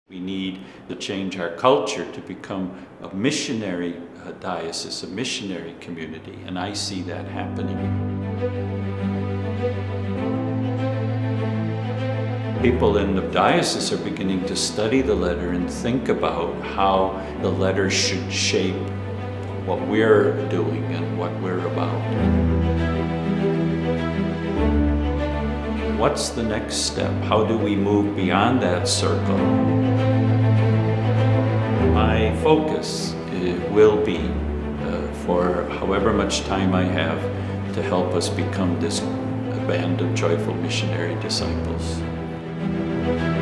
We need to change our culture to become a missionary diocese, a missionary community, and I see that happening. People in the diocese are beginning to study the letter and think about how the letter should shape what we're doing and what we're about. What's the next step? How do we move beyond that circle? My focus will be, for however much time I have, to help us become this band of joyful missionary disciples.